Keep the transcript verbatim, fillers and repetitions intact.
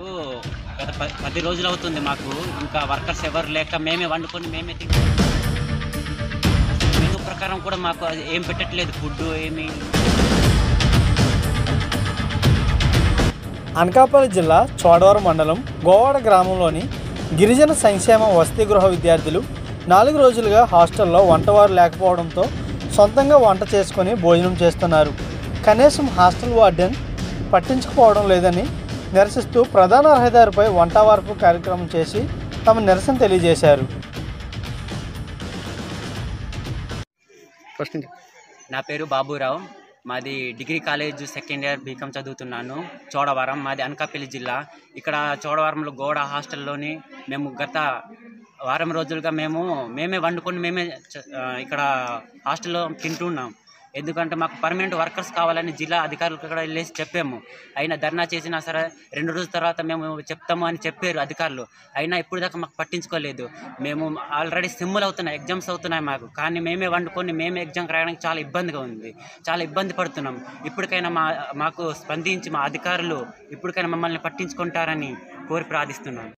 గత ప పది రోజులవుతుంది మాకు. ఇంకా వర్కర్స్ ఎవరు లేక మేమే వండుకొని మేమే తింటాం. మెనూ ప్రకారం కూడా మాకు అది ఏం పెట్టట్లేదు ఫుడ్డు ఏమి. అనకాపల్లి జిల్లా చోడవరం మండలం గోవాడ గ్రామంలోని గిరిజన సంక్షేమ వసతి గృహ విద్యార్థులు నాలుగు రోజులుగా హాస్టల్లో వంటవారు లేకపోవడంతో సొంతంగా వంట చేసుకొని భోజనం చేస్తున్నారు. కనీసం హాస్టల్ వార్డెన్ పట్టించుకోవడం లేదని నిరసిస్తూ ప్రధాన రహదారిపై వంట వార్పు కార్యక్రమం చేసి తమ నిరసన తెలియజేశారు. నా పేరు బాబురావు. మాది degree college second year BCom చదువుతున్నాను. చోడవరం, మాది అనకాపల్లి జిల్లా. ఇక్కడ చోడవరంలో గోడ హాస్టల్లోని మేము గత వారం రోజులుగా మేము మేమే వండుకొని మేమే ఇక్కడ హాస్టల్లో తింటున్నాం. ఎందుకంటే మాకు పర్మనెంట్ వర్కర్స్ కావాలని జిల్లా అధికారులకు కూడా వెళ్ళేసి చెప్పాము. అయినా ధర్నా చేసినా సరే రెండు రోజుల తర్వాత మేము చెప్తాము అని చెప్పారు అధికారులు. అయినా ఇప్పుడు దాకా మాకు పట్టించుకోలేదు. మేము ఆల్రెడీ సిమ్ములు అవుతున్నాయి, ఎగ్జామ్స్ అవుతున్నాయి మాకు. కానీ మేమే వండుకొని మేమే ఎగ్జామ్కి రాయడానికి చాలా ఇబ్బందిగా ఉంది, చాలా ఇబ్బంది పడుతున్నాం. ఇప్పటికైనా మా మాకు స్పందించి మా అధికారులు ఇప్పటికైనా మమ్మల్ని పట్టించుకుంటారని కోరి ప్రార్థిస్తున్నాం.